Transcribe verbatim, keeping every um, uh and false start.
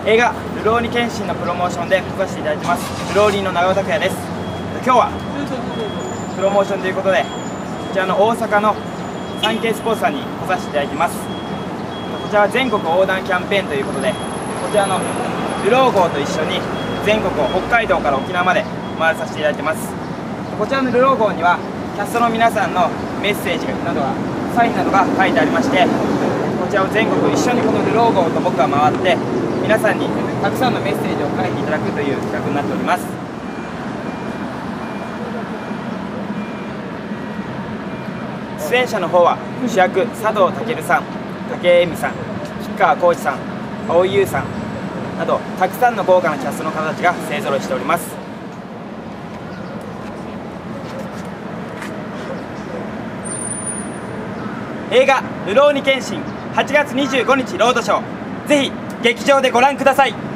映画「るろうに剣心」のプロモーションで来させていただいてまするろうりんの長尾拓也です。今日はプロモーションということで、こちらの大阪のサンケイスポーツさんに来させていただきます。こちらは全国横断キャンペーンということで、こちらのルロー号と一緒に全国を北海道から沖縄まで回らさせていただいてます。こちらのルロー号にはキャストの皆さんのメッセージなどが、サインなどが書いてありまして、こちらを全国一緒にこのルロー号と僕が回って、皆さんにたくさんのメッセージを書いていただくという企画になっております。出演者の方は主役佐藤健さん、武井絵美さん、吉川晃司さん、蒼井優さんなど、たくさんの豪華なキャストの方たちが勢ぞろいしております。映画「るろうに剣心」はちがつにじゅうごにちロードショー、ぜひ劇場でご覧ください。